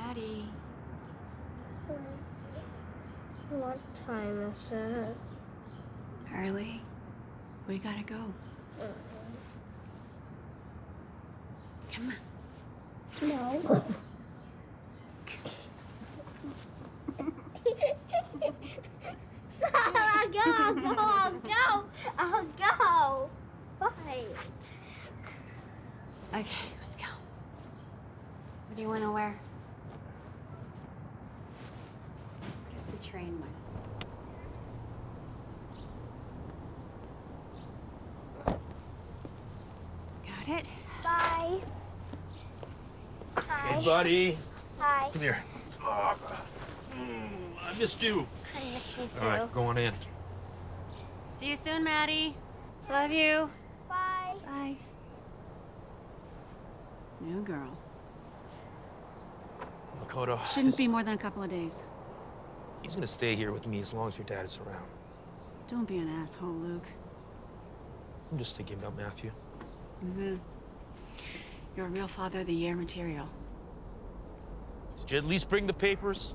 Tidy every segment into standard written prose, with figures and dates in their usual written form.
Maddie. What time is it? Early. We gotta go. Come on. No. I'll go. Bye. Okay, let's go. What do you want to wear? Get the train one. Got it? Bye. Hi. Hey, buddy. Hi. Come here. Oh, I missed you. I miss you too. All right, going in. See you soon, Maddie. Love you. Bye. Bye. New girl. Makoto. Shouldn't be more than a couple of days. He's gonna stay here with me as long as your dad is around. Don't be an asshole, Luke. I'm just thinking about Matthew. Mm-hmm. You're a real Father of the Year material. Did you at least bring the papers?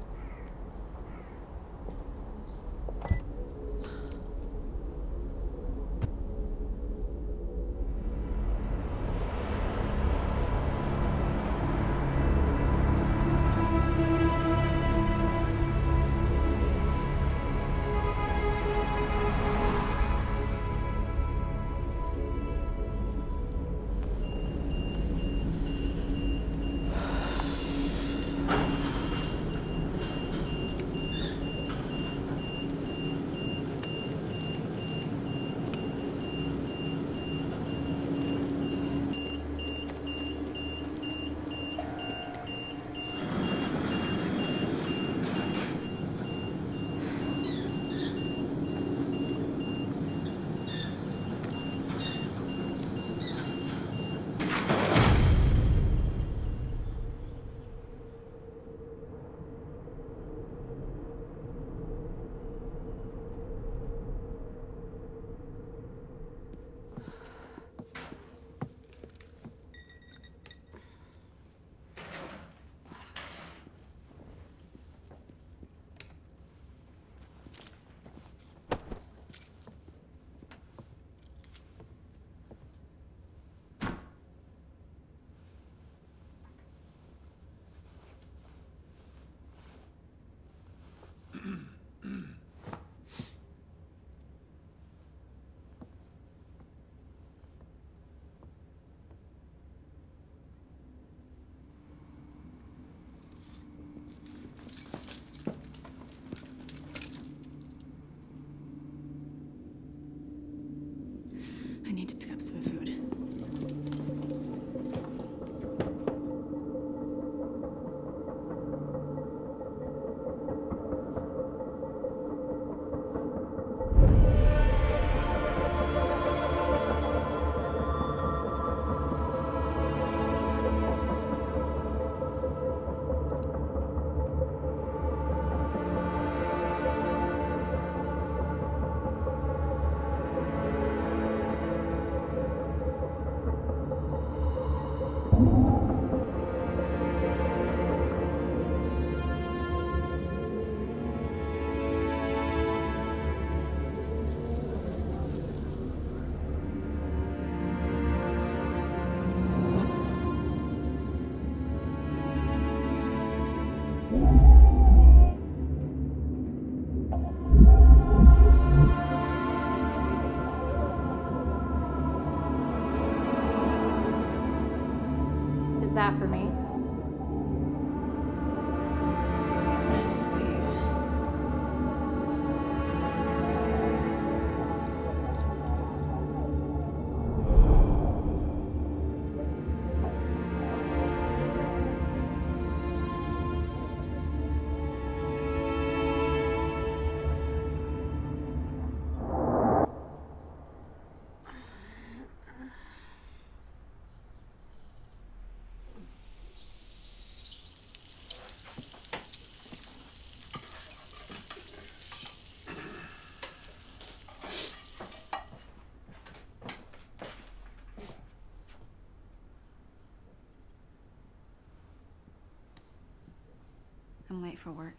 I need to pick up some food. That for me? Nice sleeve. I'm late for work.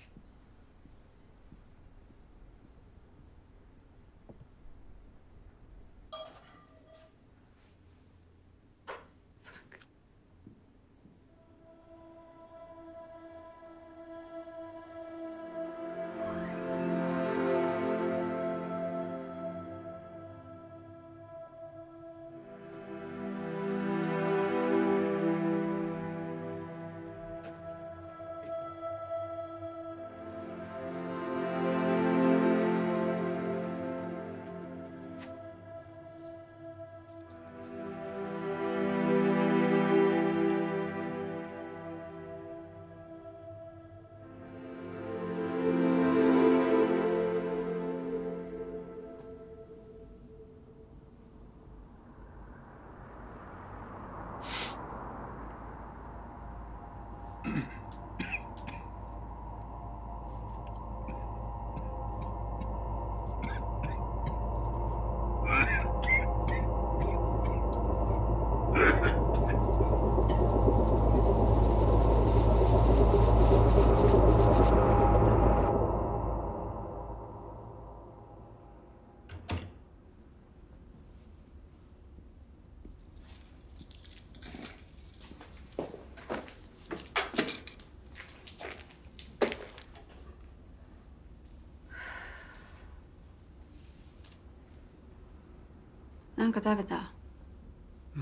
なんか食べた？うん。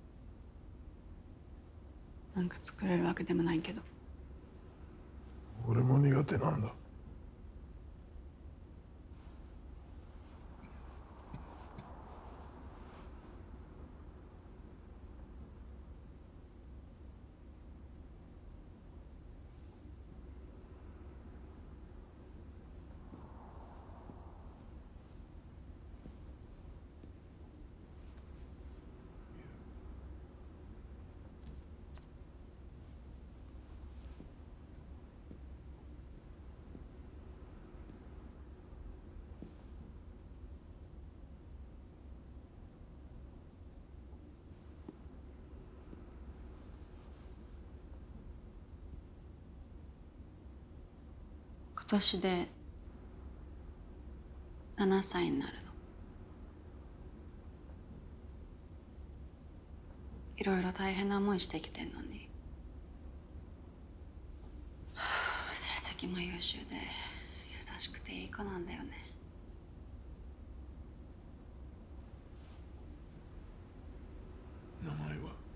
なんか作れるわけでもないけど。 俺も苦手なんだ。 今年で7歳になるの。いろいろ大変な思いしてきてんのに、成績も優秀で優しくていい子なんだよね。 名前は？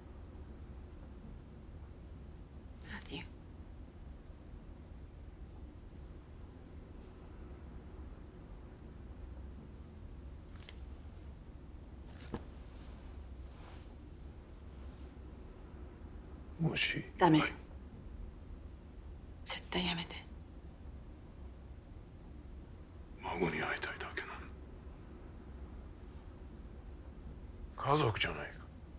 なんていう？ もし。 ダメ。 はい、 絶対やめて。 孫に会いたいだけなの。家族じゃないか。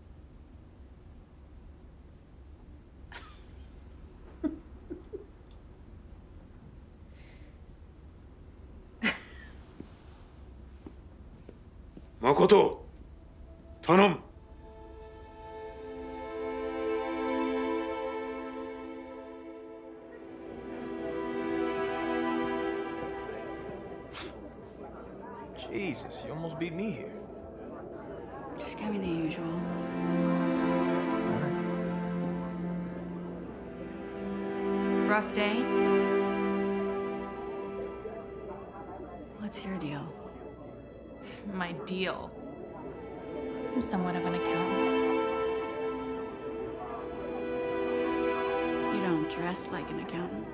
誠、頼む。 Jesus, you almost beat me here. Just give me the usual. Rough day? What's your deal? My deal. I'm somewhat of an accountant. You don't dress like an accountant.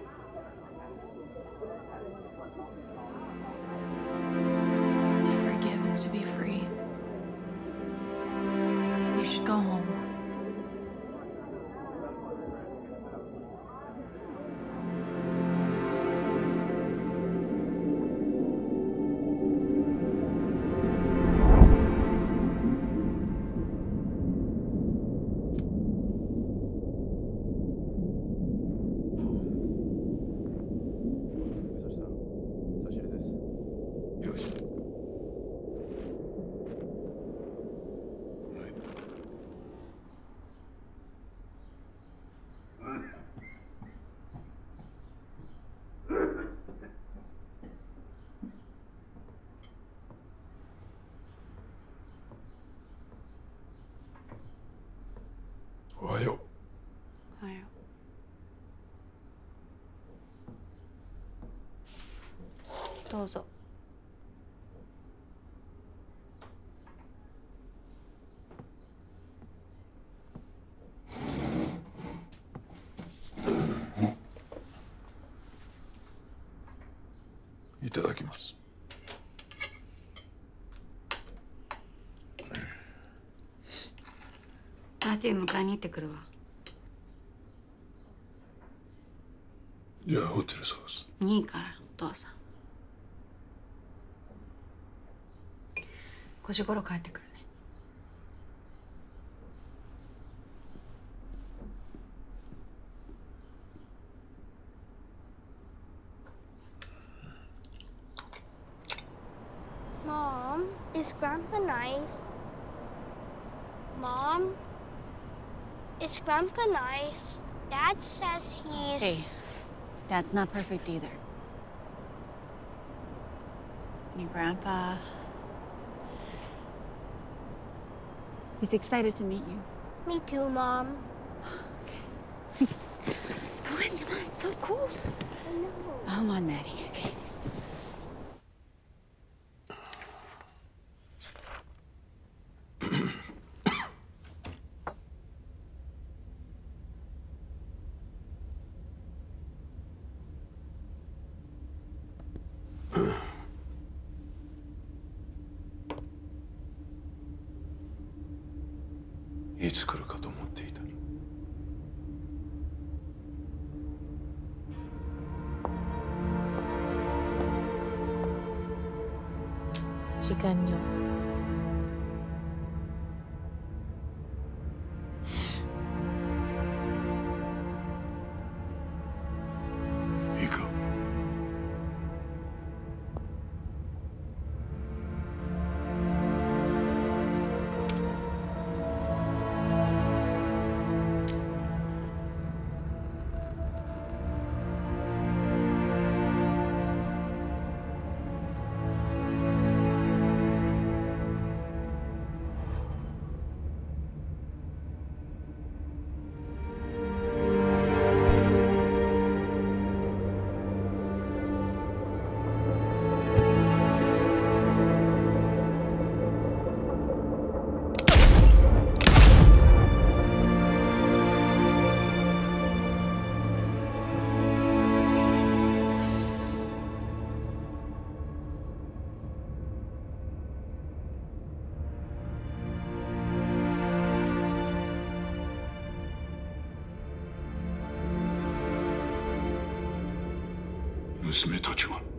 To forgive is to be free. You should go home. どうぞ。 いただきます。 マティ迎えに行ってくるわ。 じゃあホテル探す。 いいからお父さん。5時頃帰ってくるね。 Mom, is Grandpa nice? Mom, is Grandpa nice? Dad says he's... Hey, Dad's not perfect either. Your grandpa... He's excited to meet you. Me too, Mom. Let's go in, come on, it's so cold. I know. Hold on, Maddie, okay. Iつ来るかと思っていた。 시간요. いいか。娘たちは